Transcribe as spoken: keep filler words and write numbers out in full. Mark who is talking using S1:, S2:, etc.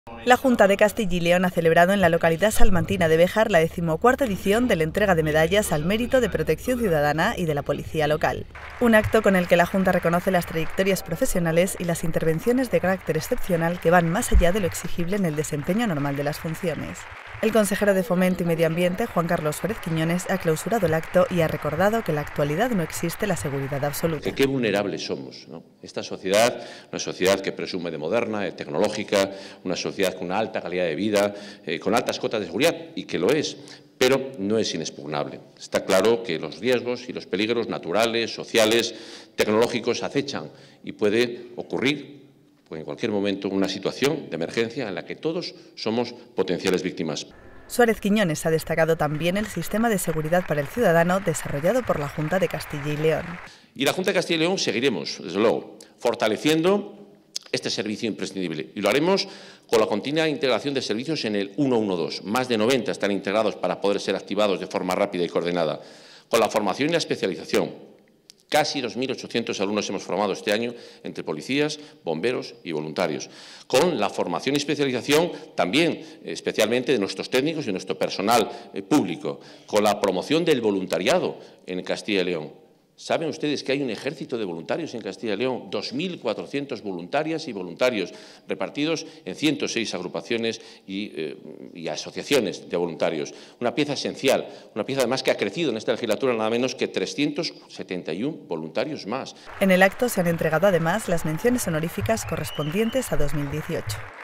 S1: La Junta de Castilla y León ha celebrado en la localidad salmantina de Béjar la decimocuarta edición de la entrega de medallas al mérito de protección ciudadana y de la policía local. Un acto con el que la Junta reconoce las trayectorias profesionales y las intervenciones de carácter excepcional que van más allá de lo exigible en el desempeño normal de las funciones. El consejero de Fomento y Medio Ambiente, Juan Carlos Suárez Quiñones, ha clausurado el acto y ha recordado que en la actualidad no existe la seguridad absoluta.
S2: Que qué vulnerables somos, ¿no? Esta sociedad, una sociedad que presume de moderna, de tecnológica, una sociedad con una alta calidad de vida, eh, con altas cotas de seguridad, y que lo es, pero no es inexpugnable. Está claro que los riesgos y los peligros naturales, sociales, tecnológicos acechan y puede ocurrir pues en cualquier momento una situación de emergencia en la que todos somos potenciales víctimas.
S1: Suárez Quiñones ha destacado también el sistema de seguridad para el ciudadano desarrollado por la Junta de Castilla y León.
S2: Y la Junta de Castilla y León seguiremos, desde luego, fortaleciendo este servicio imprescindible. Y lo haremos con la continua integración de servicios en el ciento doce. Más de noventa están integrados para poder ser activados de forma rápida y coordinada. Con la formación y la especialización. Casi dos mil ochocientos alumnos hemos formado este año entre policías, bomberos y voluntarios. Con la formación y especialización también, especialmente de nuestros técnicos y nuestro personal eh, público. Con la promoción del voluntariado en Castilla y León. ¿Saben ustedes que hay un ejército de voluntarios en Castilla y León? dos mil cuatrocientos voluntarias y voluntarios repartidos en ciento seis agrupaciones y, eh, y asociaciones de voluntarios. Una pieza esencial, una pieza además que ha crecido en esta legislatura nada menos que trescientos setenta y uno voluntarios más.
S1: En el acto se han entregado además las menciones honoríficas correspondientes a dos mil dieciocho.